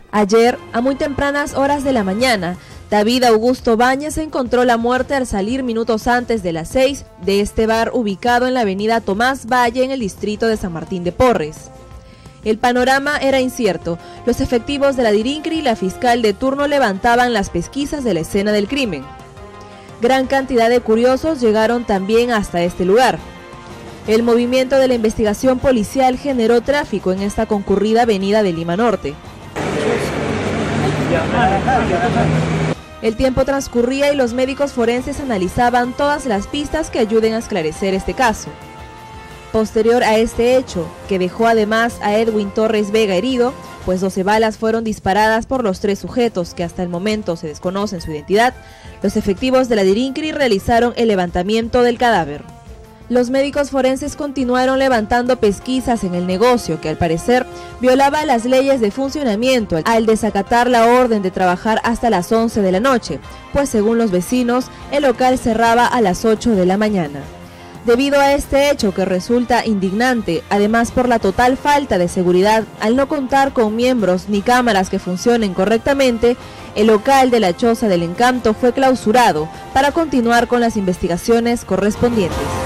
Ayer, a muy tempranas horas de la mañana, David Augusto Báñez encontró la muerte al salir minutos antes de las 6 de este bar ubicado en la avenida Tomás Valle en el distrito de San Martín de Porres. El panorama era incierto. Los efectivos de la DIRINCRI y la fiscal de turno levantaban las pesquisas de la escena del crimen. Gran cantidad de curiosos llegaron también hasta este lugar. El movimiento de la investigación policial generó tráfico en esta concurrida avenida de Lima Norte. El tiempo transcurría y los médicos forenses analizaban todas las pistas que ayuden a esclarecer este caso. Posterior a este hecho, que dejó además a Edwin Torres Vega herido, pues 12 balas fueron disparadas por los 3 sujetos que hasta el momento se desconocen su identidad, los efectivos de la DIRINCRI realizaron el levantamiento del cadáver. Los médicos forenses continuaron levantando pesquisas en el negocio que al parecer violaba las leyes de funcionamiento al desacatar la orden de trabajar hasta las 11 de la noche, pues según los vecinos el local cerraba a las 8 de la mañana. Debido a este hecho que resulta indignante, además por la total falta de seguridad al no contar con miembros ni cámaras que funcionen correctamente, el local de la Choza del Encanto fue clausurado para continuar con las investigaciones correspondientes.